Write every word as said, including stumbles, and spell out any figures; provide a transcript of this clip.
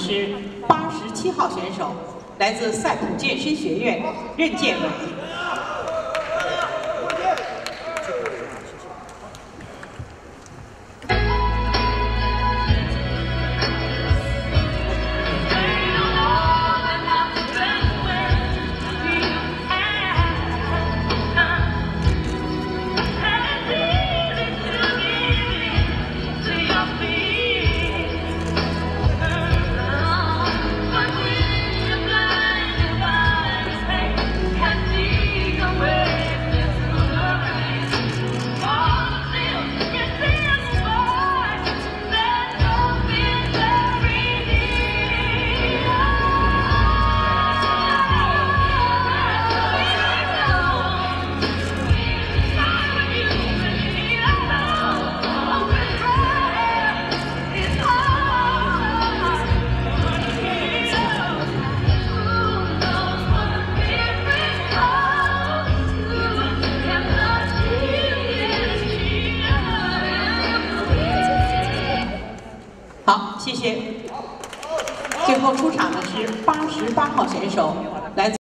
是八十七号选手，来自赛普健身学院任建伟。 好，谢谢。最后出场的是八十八号选手，来自。